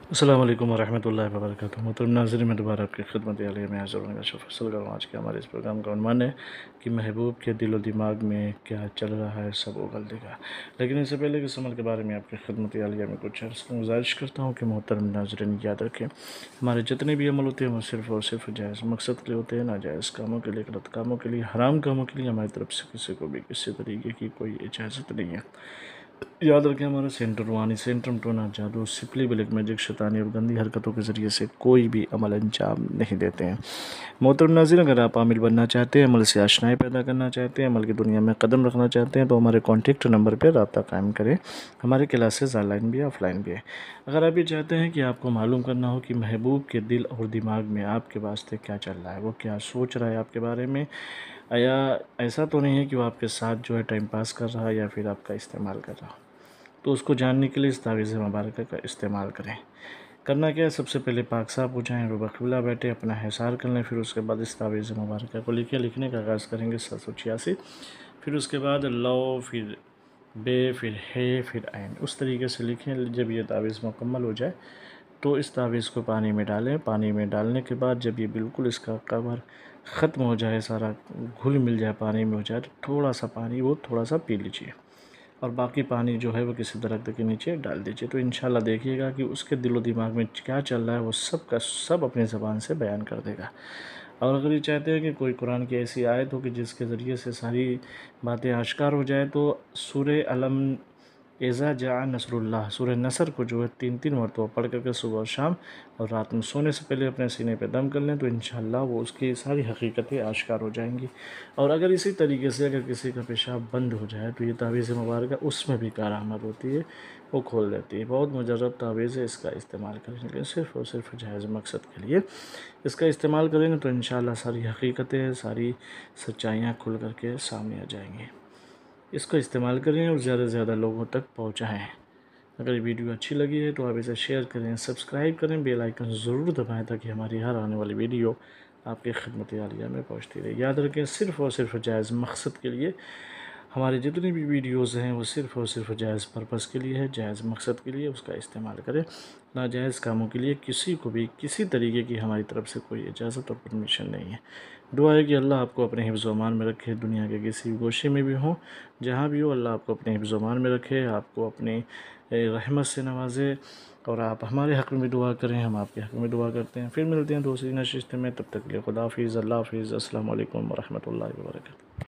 السلام علیکم ورحمۃ اللہ وبرکاتہ۔ محترم ناظرین، میں دوبارہ آپ کی خدمت عالیہ میں حاضر ہوں گا فیصل کر رہا ہوں۔ آج کے ہمارے اس پروگرام کا عنوان ہے کہ محبوب کے دل و دماغ میں کیا چل رہا ہے سب اگل دے گا۔ لیکن اس سے پہلے کہ اس عمل کے بارے میں آپ کی خدمت عالیہ میں کچھ عرض کروں، گزارش کرتا ہوں کہ محترم ناظرین یاد رکھیں، ہمارے جتنے بھی عمل ہوتے ہیں وہ صرف اور صرف جائز مقصد کے لیے ہوتے ہیں، ناجائز کاموں کے لیے، غلط کاموں کے لیے، حرام کاموں کے لیے ہماری طرف سے کسی کو بھی کسی طریقے کی کوئی اجازت نہیں ہے۔ یاد رکھیں، ہمارا سینٹر روحانی سینٹر ٹونا جادو، سپلی بلیک میجک، شیطانی اور گندی حرکتوں کے ذریعے سے کوئی بھی عمل انجام نہیں دیتے ہیں۔ محترم ناظرین، اگر آپ عامل بننا چاہتے ہیں، عمل سے آشنائی پیدا کرنا چاہتے ہیں، عمل کی دنیا میں قدم رکھنا چاہتے ہیں، تو ہمارے کانٹیکٹ نمبر پہ رابطہ قائم کریں۔ ہمارے کلاسز آن لائن بھی آف لائن بھی ہے۔ اگر آپ یہ چاہتے ہیں کہ آپ کو معلوم کرنا ہو کہ محبوب کے دل اور دماغ میں آپ کے واسطے کیا چل رہا ہے، وہ کیا سوچ رہا ہے آپ کے بارے میں، یا ایسا تو نہیں ہے کہ وہ آپ کے ساتھ جو ہے ٹائم پاس کر رہا ہے یا پھر آپ کا استعمال کر رہا ہو، تو اس کو جاننے کے لیے اس تعویذ مبارکہ کا استعمال کریں۔ کرنا کیا ہے، سب سے پہلے پاک صاف ہو جائیں، ربع قبلہ بیٹھے، اپنا حصار کر لیں، پھر اس کے بعد اس تعویذ مبارکہ کو لکھنے کا آغاز کریں گے 786، پھر اس کے بعد لو، پھر بے، پھر ہے، پھر عین، اس طریقے سے لکھیں۔ جب یہ تعویذ مکمل ہو جائے تو اس تعویذ کو پانی میں ڈالیں۔ پانی میں ڈالنے کے بعد جب یہ بالکل اس کا کور ختم ہو جائے، سارا گھل مل جائے، پانی میں ہو جائے، تو تھوڑا سا پانی وہ تھوڑا سا پی لیجیے، اور باقی پانی جو ہے وہ کسی درخت کے نیچے ڈال دیجیے۔ تو انشاءاللہ دیکھیے گا کہ اس کے دل و دماغ میں کیا چل رہا ہے وہ سب کا سب اپنی زبان سے بیان کر دے گا۔ اور اگر یہ چاہتے ہیں کہ کوئی قرآن کی ایسی آیت ہو کہ جس کے ذریعے سے ساری باتیں آشکار ہو جائے، تو سورہ علم، اذا جاء نصر اللہ، سورہ نصر کو جو ہے 3 مرتبہ پڑھ کر کے صبح اور شام اور رات میں سونے سے پہلے اپنے سینے پہ دم کر لیں، تو انشاءاللہ وہ اس کی ساری حقیقتیں آشکار ہو جائیں گی۔ اور اگر اسی طریقے سے اگر کسی کا پیشاب بند ہو جائے تو یہ تعویذ مبارکہ اس میں بھی کارآمد ہوتی ہے، وہ کھول دیتی ہے۔ بہت مجرب تعویذ ہے، اس کا استعمال کریں گے صرف اور صرف جائز مقصد کے لیے۔ اس کا استعمال کریں گے تو انشاءاللہ ساری حقیقتیں، ساری سچائیاں کھل کر کے سامنے آ جائیں گی۔ اس کا استعمال کریں اور زیادہ سے زیادہ لوگوں تک پہنچائیں۔ اگر یہ ویڈیو اچھی لگی ہے تو آپ اسے شیئر کریں، سبسکرائب کریں، بیل آئیکن ضرور دبائیں تاکہ ہماری ہر آنے والی ویڈیو آپ کی خدمت عالیہ میں پہنچتی رہے۔ یاد رکھیں، صرف اور صرف جائز مقصد کے لیے ہماری جتنی بھی ویڈیوز ہیں وہ صرف اور صرف جائز پرپس کے لیے ہے، جائز مقصد کے لیے اس کا استعمال کریں۔ ناجائز کاموں کے لیے کسی کو بھی کسی طریقے کی ہماری طرف سے کوئی اجازت اور پرمیشن نہیں ہے۔ دعا ہے کہ اللہ آپ کو اپنے حفظ و امان میں رکھے، دنیا کے کسی گوشے میں بھی ہوں، جہاں بھی ہو، اللہ آپ کو اپنے حفظ و امان میں رکھے، آپ کو اپنی رحمت سے نوازے، اور آپ ہمارے حق میں بھی دعا کریں، ہم آپ کے حق میں دعا کرتے ہیں۔ پھر ملتے ہیں دوسری نشست میں، تب تک کے لیے خدا حافظ، اللہ حافظ، السلام علیکم ورحمۃ اللہ وبرکاتہ۔